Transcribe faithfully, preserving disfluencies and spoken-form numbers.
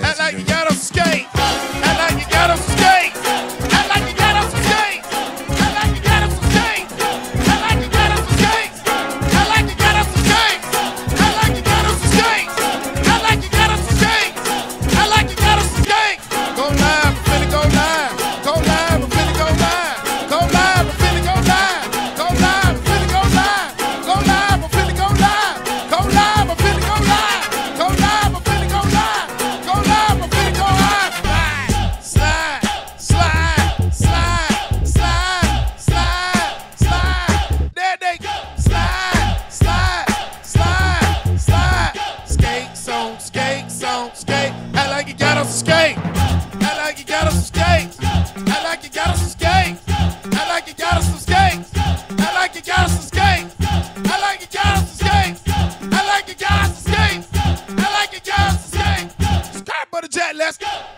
Act like you got on some skates. Act like you got on some skates. Act like you got on some skates. Act like you got on some skates. Act like you got on some skates. Act like you got on some skates. Act like you got on some skates. Act like you got on some skates. Act like you got on some skates. Go live, I'm finna go live. Go live, I'm finna go live. Go live, I'm finna go live. Go live, I'm finna go live. Go live, I'm finna go live. Go live, I'm finna go live. Go live, I'm finna go live. Go live, I'm finna go live. Slide, slide, slide, slide, slide, slide. There they go. Slide, slide, slide, slide. Skates on, skates on, skate. Act like you got on some skate. Act like you got on some skates. Act like you got on some skates. Act like you got on some skates. Act like you got on some skates. Act like you got on some skates. Act like you got on some skates. Act like you got on some skates. Sky butter jet, let's go.